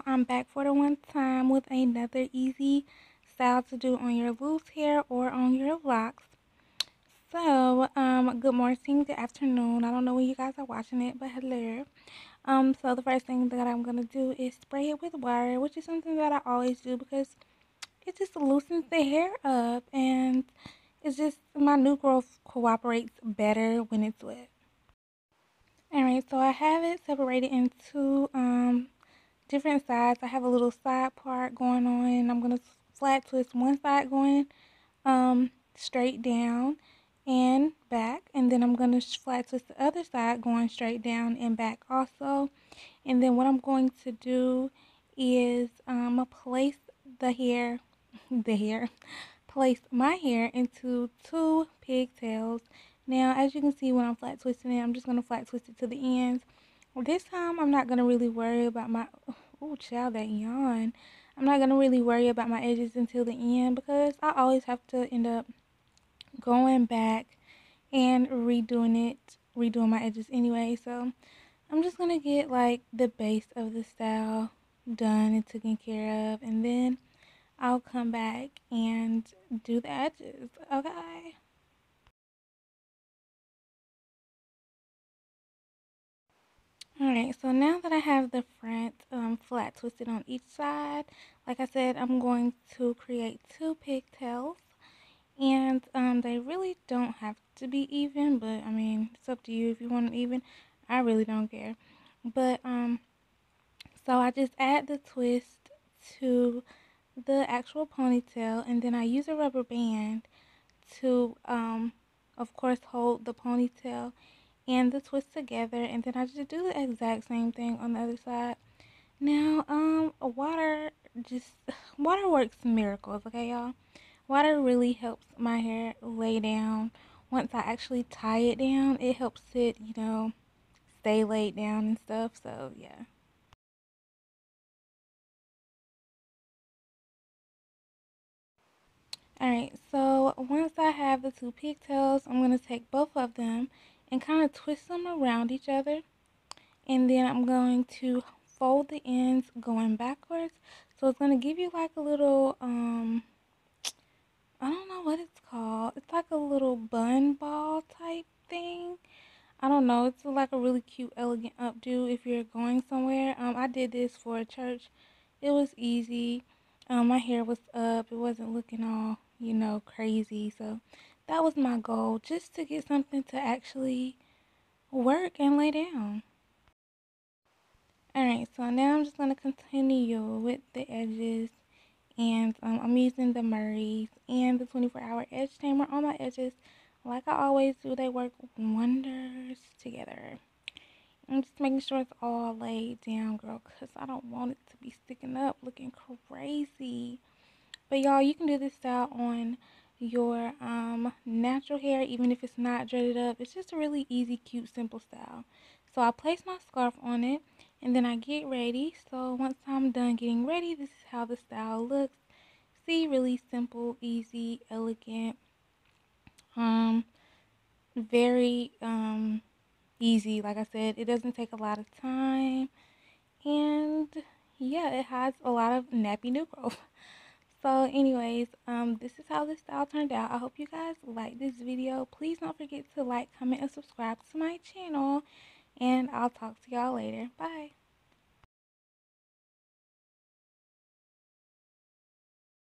so I'm back for the one time with another easy style to do on your loose hair or on your locks. So, good morning, good afternoon. I don't know when you guys are watching it, but hello. So the first thing that I'm gonna do is spray it with water, which is something that I always do because it just loosens the hair up and it's just my new growth cooperates better when it's wet. Alright, so I have it separated into different sides. I have a little side part going on, and I'm gonna flat twist one side going straight down and back, and then I'm gonna flat twist the other side going straight down and back also. And then what I'm going to do is place the hair, the hair, place my hair into two pigtails. Now, as you can see, when I'm flat twisting it, I'm just gonna flat twist it to the ends. This time, I'm not gonna really worry about my. Oh, child, that yawn. I'm not gonna really worry about my edges until the end because I always have to end up going back and redoing my edges anyway. So I'm just gonna get like the base of the style done and taken care of, and then I'll come back and do the edges. Okay. Alright, so now that I have the front flat twisted on each side, like I said, I'm going to create two pigtails. And they really don't have to be even, but I mean, it's up to you if you want them even. I really don't care. But so I just add the twist to the actual ponytail, and then I use a rubber band to, of course, hold the ponytail and the twist together, and then I just do the exact same thing on the other side. Now, just water works miracles, okay, y'all. Water really helps my hair lay down. Once I actually tie it down, it helps it, stay laid down and stuff. So, yeah. Alright, so once I have the two pigtails, I'm going to take both of them and kind of twist them around each other. And then I'm going to fold the ends going backwards. So it's going to give you like a little, I don't know what it's called. It's like a little bun ball type thing. I don't know. It's like a really cute, elegant updo if you're going somewhere. I did this for a church. It was easy. My hair was up. It wasn't looking all, crazy. So that was my goal, just to get something to actually work and lay down. Alright, so now I'm just going to continue with the edges. And I'm using the Murray's and the 24-hour edge tamer on my edges. Like I always do, they work wonders together. I'm just making sure it's all laid down, girl, because I don't want it to be sticking up looking crazy. But y'all, you can do this style on your natural hair, even if it's not dreaded up. It's just a really easy, cute, simple style. So I place my scarf on it, and then I get ready. So once I'm done getting ready, this is how the style looks. See, really simple, easy, elegant, um, very easy. Like I said, it doesn't take a lot of time, and yeah, it has a lot of nappy new growth. So anyways, this is how this style turned out. I hope you guys like this video. Please don't forget to like, comment, and subscribe to my channel, and I'll talk to y'all later. Bye.